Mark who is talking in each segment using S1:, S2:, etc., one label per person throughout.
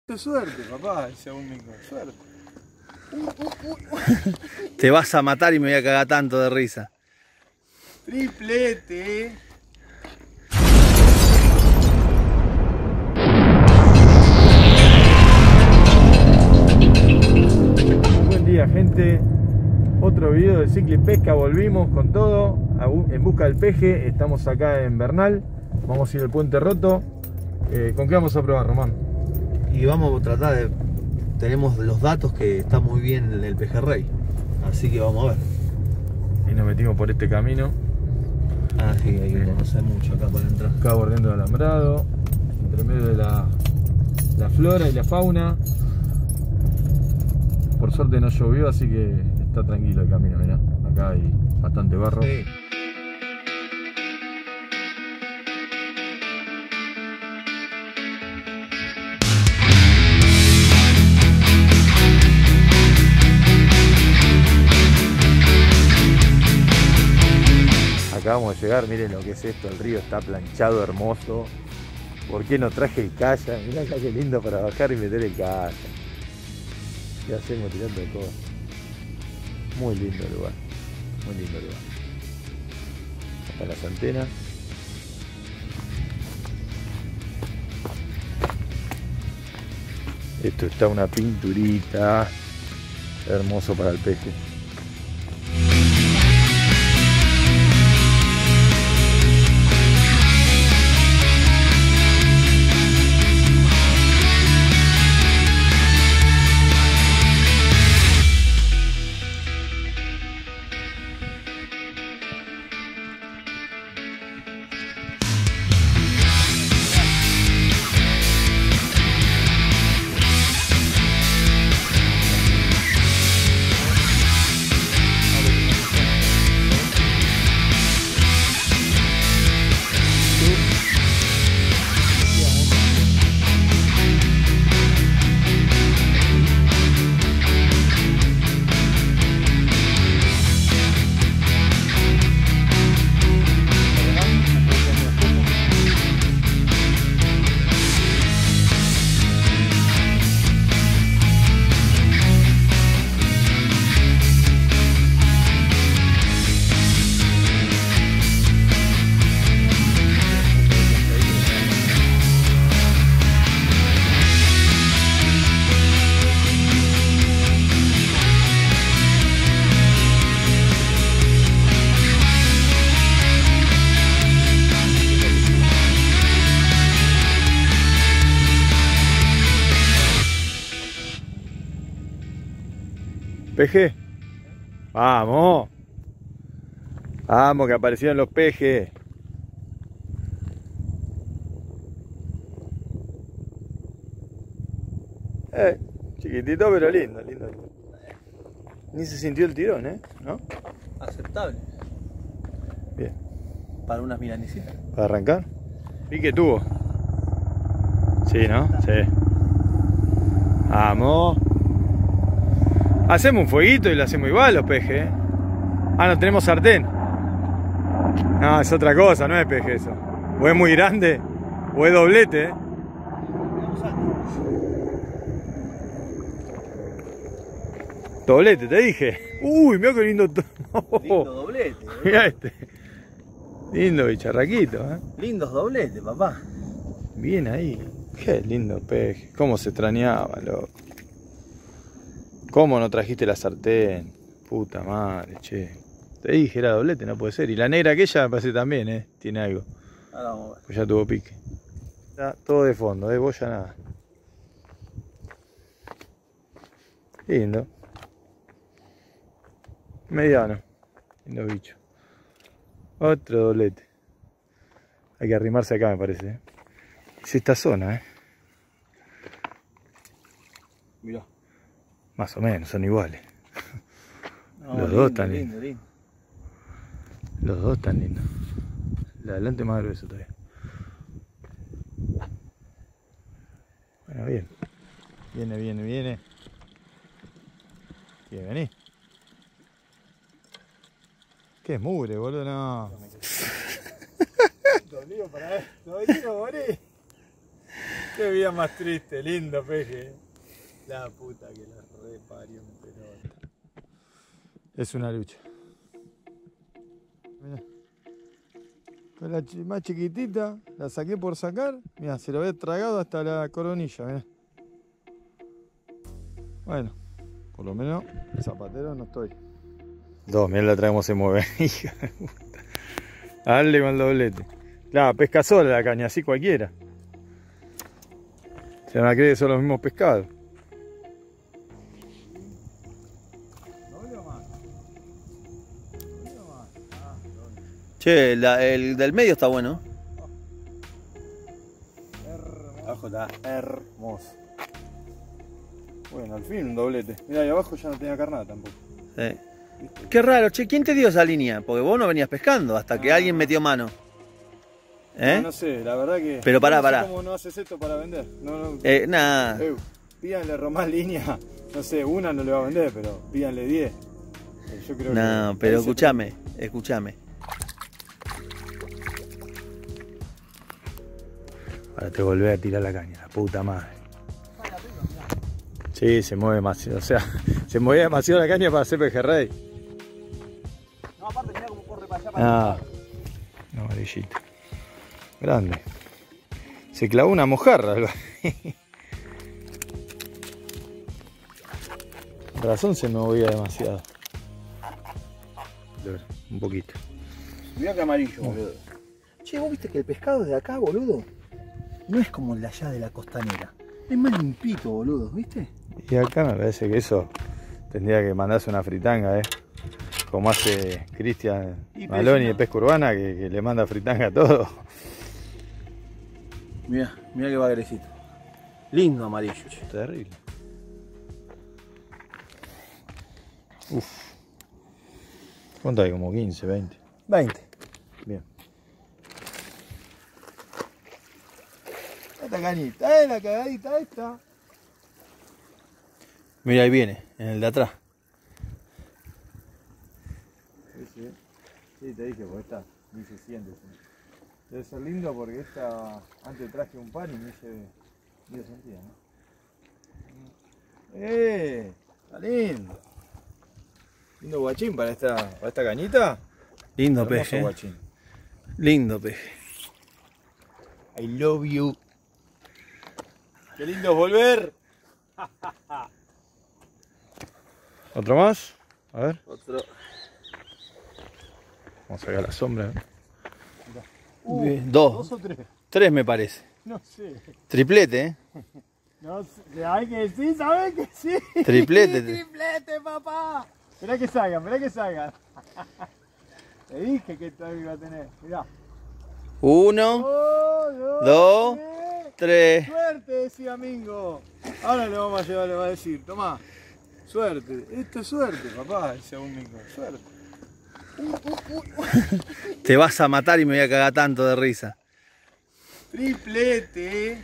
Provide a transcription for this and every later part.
S1: Suerte, papá, según mi suerte.
S2: Te vas a matar y me voy a cagar tanto de risa.
S1: Triplete. Buen día, gente. Otro video de Cicla y Pesca. Volvimos con todo en busca del peje. Estamos acá en Bernal. Vamos a ir al Puente Roto. ¿Con qué vamos a probar, Román?
S2: Y vamos a tratar de... Tenemos los datos que está muy bien el pejerrey. Así que vamos a ver.
S1: Y nos metimos por este camino.
S2: Ah, sí, hay que conocer mucho acá para entrar.
S1: Acá bordeando el alambrado. Entre medio de la flora y la fauna. Por suerte no llovió, así que está tranquilo el camino, mirá. Acá hay bastante barro.
S2: Sí.
S1: Acabamos de llegar, miren lo que es esto, el río está planchado, hermoso. ¿Por qué no traje el kayak? Mirá acá qué lindo para bajar y meter el kayak. ¿Qué hacemos tirando de todo? Muy lindo el lugar, muy lindo el lugar. Acá las antenas. Esto está una pinturita, hermoso para el peje. ¿Peje? ¡Vamos! ¡Vamos, que aparecieron los pejes! Chiquitito pero lindo, lindo. Ni se sintió el tirón, ¿no?
S2: Aceptable.
S1: Bien.
S2: Para unas milanesitas.
S1: ¿Para arrancar? Pique tuvo. Sí, ¿no? Sí. ¡Vamos! Hacemos un fueguito y lo hacemos igual los pejes, Ah, no tenemos sartén. No, es otra cosa, no es peje eso. O es muy grande, o es doblete, Doblete, te dije. Uy, mira qué lindo.
S2: Lindo doblete.
S1: Mira este. Lindo bicharraquito,
S2: Lindos dobletes, papá.
S1: Bien ahí. Qué lindo peje. Cómo se extrañaba, loco. ¿Cómo no trajiste la sartén? Puta madre, che. Te dije, era doblete, no puede ser. Y la negra aquella me parece también, tiene algo.
S2: Ahora vamos a ver.
S1: Pues ya tuvo pique. Está todo de fondo, de boya nada. Lindo. Mediano. Lindo bicho. Otro doblete. Hay que arrimarse acá, me parece. Es esta zona,
S2: Mirá.
S1: Más o menos, son iguales.
S2: No,
S1: Los
S2: lindo,
S1: dos están
S2: lindo,
S1: lindos.
S2: lindo.
S1: Los dos están lindos. El de adelante más grueso todavía. Bueno, bien. Viene. ¿Quiere venir? ¿Qué mugre, boludo? No. Dolido para esto, morir. Qué vida más triste, lindo peje. La puta que la reparió un pelota. Es una lucha. Mirá. Con la más chiquitita, la saqué por sacar. Mira, se lo había tragado hasta la coronilla, mirá. Bueno, por lo menos zapatero no estoy. Dos, mirá la otra cómo se mueve. Hija de puta. Dale con el doblete. Claro, pesca sola la caña, así cualquiera. Se van a creer que son los mismos pescados.
S2: Che, el del medio está bueno.
S1: Abajo está hermoso. Bueno, al fin un doblete. Mira, ahí abajo ya no tenía carnada tampoco.
S2: Sí. Qué raro, che, ¿quién te dio esa línea? Porque vos no venías pescando hasta que alguien metió mano. ¿Eh?
S1: No sé, la verdad que...
S2: Pero pará,
S1: no sé cómo no haces esto para vender.
S2: Nada.
S1: Pídanle Román línea. No sé, una no le va a vender, pero pídanle 10. Yo creo
S2: no,
S1: que
S2: pero escúchame.
S1: Ahora te volví a tirar la caña, la puta madre. Sí, se mueve demasiado, o sea, se movía demasiado la caña para hacer pejerrey.
S2: No, aparte mirá cómo corre para allá para
S1: no, amarillito. Grande. Se clavó una mojarra. Con razón se movía demasiado. Un poquito.
S2: Mirá que amarillo, boludo. Che, vos viste que el pescado de acá, boludo, no es como el de allá de la costanera. Es más limpito, boludo, ¿viste?
S1: Y acá me parece que eso tendría que mandarse una fritanga, como hace Cristian Maloni de Pesca Urbana, que le manda fritanga a todo.
S2: Mirá que va agresito. Lindo amarillo, che.
S1: Terrible. Uf. ¿Cuánto hay? Como 15, 20.
S2: 20.
S1: Bien. Esta cañita, la cagadita esta.
S2: Mira, ahí viene, en el de atrás.
S1: Sí, te dije, porque esta ni se siente. Debe ser lindo porque esta, antes traje un pan y me hice medio sentida, ¿no? Está lindo. Lindo guachín para esta cañita.
S2: Lindo
S1: Hermoso
S2: peje.
S1: Guachín.
S2: Lindo peje.
S1: I love you. Qué lindo volver. ¿Otro más? A ver.
S2: Otro.
S1: Vamos a sacar la sombra.
S2: Dos.
S1: ¿Dos o tres?
S2: Tres me parece.
S1: No sé.
S2: Triplete,
S1: No sé. Hay que sí, ¿sabes que sí?
S2: Triplete.
S1: Triplete, papá. Esperá que salgan. Te dije que todavía iba a tener. Mirá.
S2: Uno, dos, tres.
S1: Suerte, decía Mingo. Ahora le vamos a llevar, le va a decir, tomá. Suerte. Esto es suerte, papá, decía un Mingo. Suerte.
S2: Te vas a matar y me voy a cagar tanto de risa.
S1: Triplete.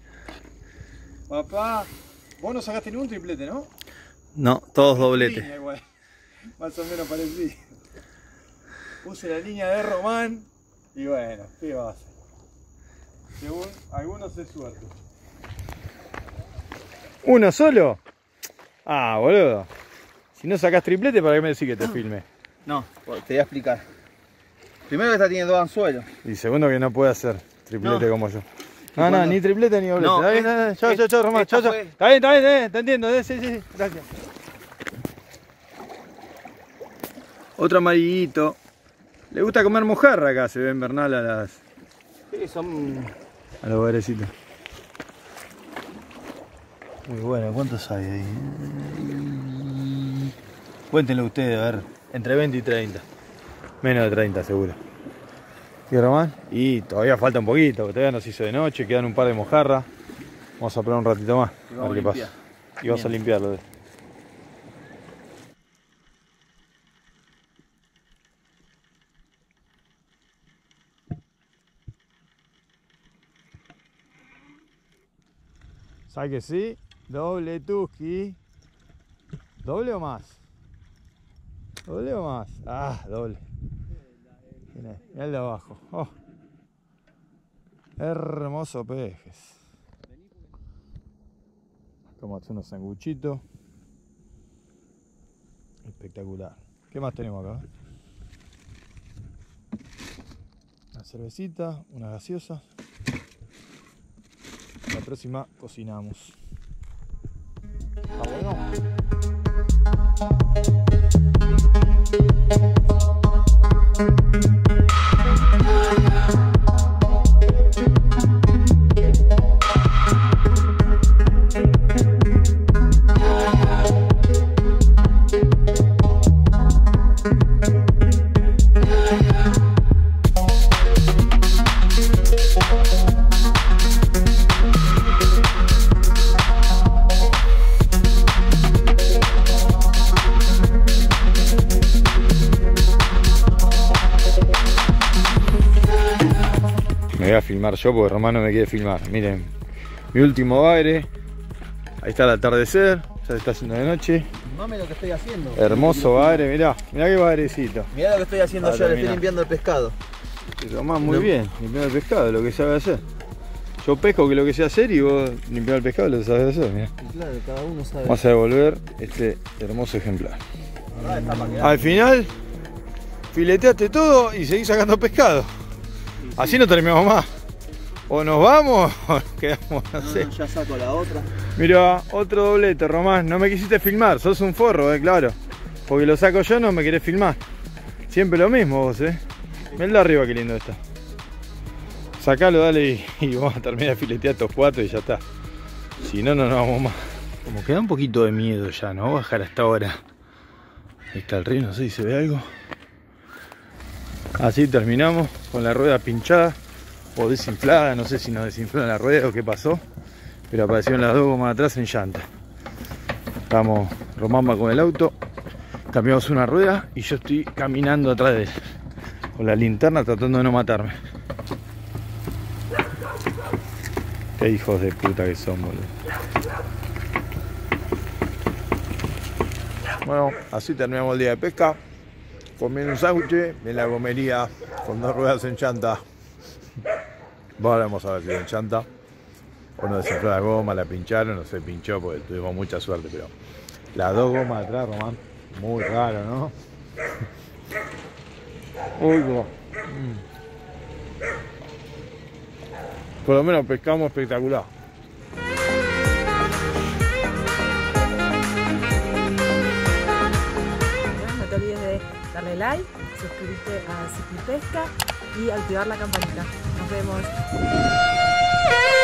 S1: Papá. Vos no sacaste ningún triplete, ¿no?
S2: No, todos dobletes.
S1: Línea, igual. Más o menos parecido. Puse la línea de Román y bueno, ¿qué va a hacer? Según algunos es suerte. ¿Uno solo? Ah, boludo. Si no sacás triplete, ¿para qué me decís que te filme?
S2: No, te voy a explicar. Primero que esta tiene dos anzuelos.
S1: Y segundo que no puede hacer triplete como yo. No,
S2: cuando...
S1: ni triplete ni doblete.
S2: No,
S1: Está bien, chao, Román, chao.
S2: Fue...
S1: Está bien, te entiendo, sí, gracias. Otro amarillito. Le gusta comer mojarra acá, se ve en Bernal a las...
S2: Sí, son...
S1: a los barecitos.
S2: Muy bueno, ¿cuántos hay ahí?
S1: Cuéntenlo ustedes, a ver. Entre 20 y 30. Menos de 30 seguro. ¿Y Román? Y todavía falta un poquito, porque todavía nos hizo de noche, quedan un par de mojarras. Vamos a probar un ratito más, a ver qué pasa. Y vas a limpiarlo. ¿Sabes que sí? Doble Tuski. ¿Doble o más? ¿Doble o más? Ah, doble. Mirá el de abajo. Oh. Hermoso pejes. Tomate unos sanguchitos. Espectacular. ¿Qué más tenemos acá? Una cervecita, una gaseosa. La próxima cocinamos. ¿Está bueno? Me voy a filmar yo porque Román no me quiere filmar. Miren, mi último baile. Ahí está el atardecer, ya se está haciendo de noche.
S2: Mame lo que estoy haciendo.
S1: Hermoso baile, mirá qué bailecito.
S2: Mirá lo que estoy haciendo yo, le estoy limpiando el pescado.
S1: Y Román muy bien, limpiando el pescado, lo que sabe hacer. Yo pesco que lo que sé hacer y vos limpiar el pescado lo que sabes hacer, mirá.
S2: Y claro, cada uno sabe.
S1: Vamos a devolver este hermoso ejemplar. Al final, fileteaste todo y seguís sacando pescado. Así no terminamos más. O nos vamos o nos quedamos, no sé.
S2: Ya saco la otra.
S1: Mira, otro doblete, Román. No me quisiste filmar, sos un forro, claro. Porque lo saco yo, no me querés filmar. Siempre lo mismo vos, Mirá el de arriba, qué lindo está. Sacalo, dale y vamos a terminar de filetear estos 4 y ya está. Si no, no nos vamos más. Como que da un poquito de miedo ya, ¿no? Bajar hasta ahora. Ahí está el río, no sé si se ve algo. Así terminamos con la rueda pinchada o desinflada, no sé si nos desinfló la rueda o qué pasó, pero aparecieron las dos gomas atrás en llanta. Estamos, Román va con el auto, cambiamos una rueda y yo estoy caminando atrás de él con la linterna tratando de no matarme. Qué hijos de puta que son, boludo. Bueno, así terminamos el día de pesca. Comiendo un sándwich en la gomería con 2 ruedas en llanta. Vamos a ver si en llanta o no desinfló la goma, la pincharon, no se pinchó porque tuvimos mucha suerte, pero las 2 gomas atrás, Román, muy raro, ¿no? Uy, por lo menos pescamos espectacular.
S3: No te olvides de darle like, suscribirte a Ciclipesca y activar la campanita. Nos vemos.